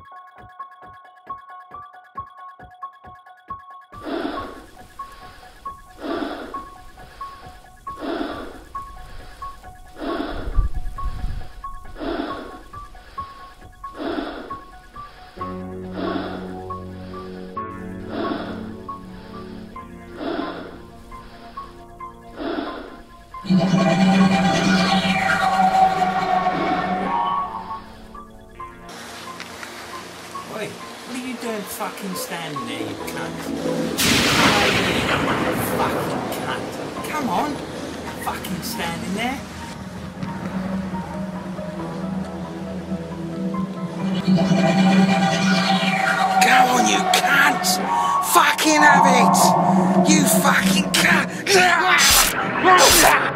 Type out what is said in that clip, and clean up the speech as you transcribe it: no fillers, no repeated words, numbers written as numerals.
Oi, what are you doing fucking standing there, you cunt? Fucking cunt. Come on, fucking standing there. Come on, you cunt! Fucking have it! You fucking cunt!